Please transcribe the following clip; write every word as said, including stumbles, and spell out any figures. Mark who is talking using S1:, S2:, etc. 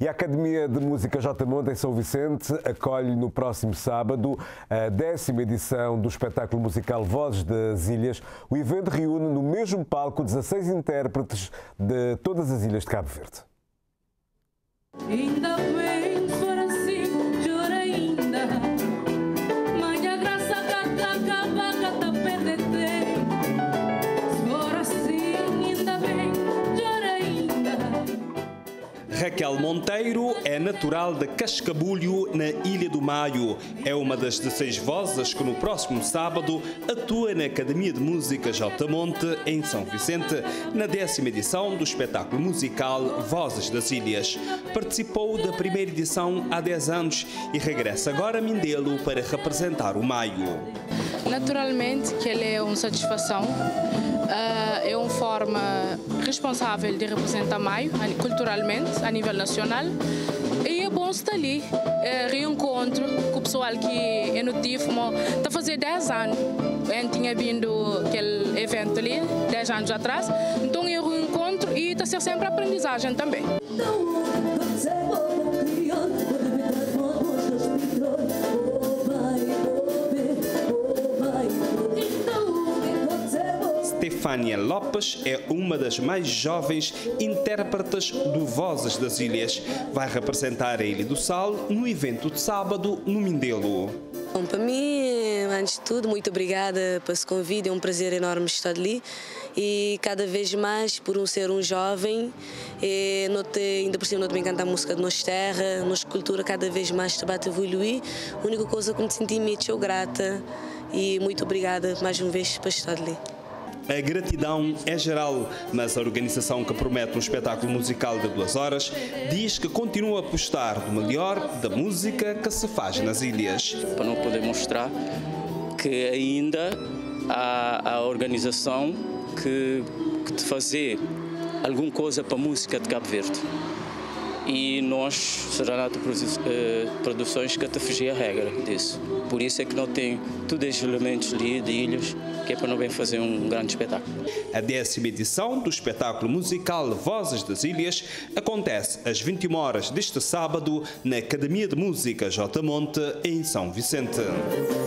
S1: E a Academia de Música J. Monte, em São Vicente, acolhe no próximo sábado a décima edição do espetáculo musical Vozes das Ilhas. O evento reúne no mesmo palco dezasseis intérpretes de todas as ilhas de Cabo Verde.
S2: Ainda bem, for assim, chora ainda. Mãe, a graça cata, cava, cata, perde tempo. Se for assim, ainda bem, chora ainda.
S3: Raquel Monteiro é natural de Cascabulho, na Ilha do Maio. É uma das dezasseis vozes que no próximo sábado atua na Academia de Música J. Monte, em São Vicente, na décima edição do espetáculo musical Vozes das Ilhas. Participou da primeira edição há dez anos e regressa agora a Mindelo para representar o Maio.
S4: Naturalmente que ele é uma satisfação, é uma forma responsável de representar Maio culturalmente a nível nacional, e é bom estar ali, é, reencontro com o pessoal que é no T I F, está a fazer dez anos, eu tinha vindo aquele evento ali, dez anos atrás, então é um reencontro e está a ser sempre aprendizagem também.
S3: Stefânia Lopes é uma das mais jovens intérpretes do Vozes das Ilhas. Vai representar a Ilha do Sal no evento de sábado no Mindelo.
S5: Bom, para mim, antes de tudo, muito obrigada por esse convite. É um prazer enorme estar ali. E cada vez mais, por um ser um jovem, e notei, ainda por cima, não me encanta a música de nossa terra, nossa cultura cada vez mais está a evoluir. A única coisa que me senti muito sou grata e muito obrigada mais uma vez por estar ali.
S3: A gratidão é geral, mas a organização, que promete um espetáculo musical de duas horas, diz que continua a apostar no melhor da música que se faz nas ilhas.
S6: Para não poder mostrar que ainda há a organização que, que te fazer alguma coisa para a música de Cabo Verde. E nós, Seranato Produções, que te fugir a regra disso. Por isso é que não tem todos esses elementos ali de ilhas, que é para não bem fazer um grande espetáculo.
S3: A décima edição do espetáculo musical Vozes das Ilhas acontece às vinte e uma horas deste sábado na Academia de Música J. Monte, em São Vicente.